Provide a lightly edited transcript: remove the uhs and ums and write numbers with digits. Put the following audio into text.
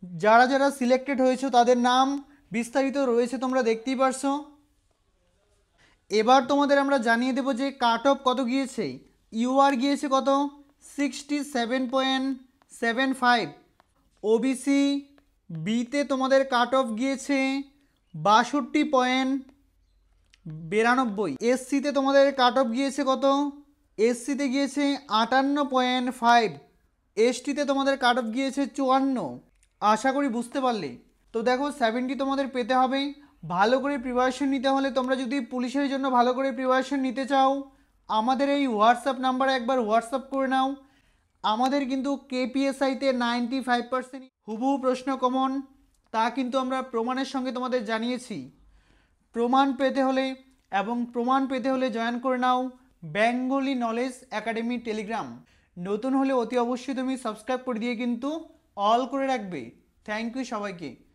যারা যারা সিলেক্টেড হয়েছে তাদের নাম বিস্তারিত রয়েছে, তোমরা দেখতেই পারছো। এবার তোমাদের আমরা জানিয়ে দেবো যে কাট অফ কত গিয়েছে। ইউআর গিয়েছে কত, 67.75। ওবিসি বিতে তোমাদের কাট অফ গিয়েছে 62.92। এসসিতে তোমাদের কাট অফ গিয়েছে কত, এসসিতে গিয়েছে 58.5। এসটিতে তোমাদের কাট অফ গিয়েছে 54। আশা করি বুঝতে পারলে। তো দেখো 70 তোমাদের পেতে হবে। ভালো করে প্রিপারেশন নিতে হলে তোমরা যদি পুলিশের জন্য ভালো করে প্রিপারেশন নিতে চাও, আমাদের এই হোয়াটসঅ্যাপ নাম্বারে একবার হোয়াটসঅ্যাপ করে নাও। আমাদের কিন্তু কেপিএসআইতে 95% হুবহু প্রশ্ন কমন, তা কিন্তু আমরা প্রমাণের সঙ্গে তোমাদের জানিয়েছি। প্রমাণ পেতে হলে জয়েন করে নাও বেঙ্গলি নলেজ একাডেমি টেলিগ্রাম। নতুন হলে অতি অবশ্যই তুমি সাবস্ক্রাইব করে দিয়ে কিন্তু অল করে রাখবে। থ্যাংক ইউ সবাইকে।